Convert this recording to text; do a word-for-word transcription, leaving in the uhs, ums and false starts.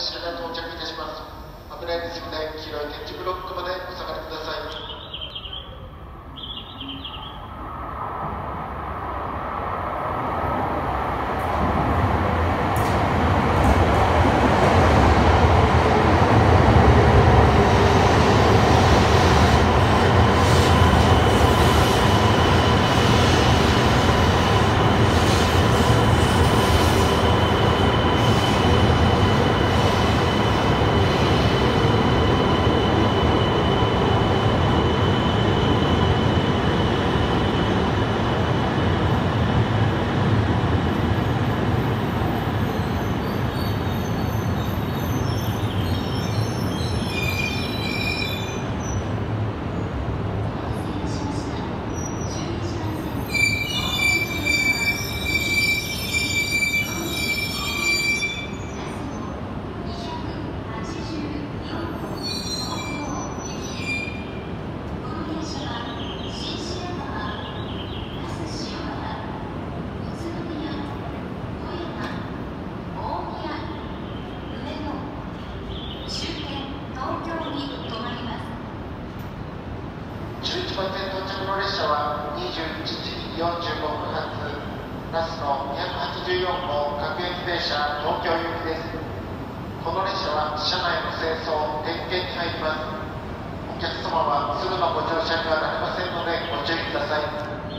車が到着いたします。危ないですので、黄色い点字ブロックまでお下がりください。じゅういちばん線到着の列車はにじゅういちじよんじゅうごふん発那須のにひゃくはちじゅうよん号各駅停車東京行きです。この列車は車内の清掃点検に入ります。お客様はすぐのご乗車にはなりませんのでご注意ください。